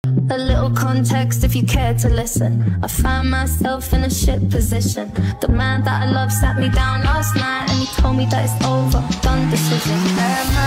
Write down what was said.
A little context if you care to listen. I found myself in a shit position. The man that I love sat me down last night and he told me that it's over, done decision.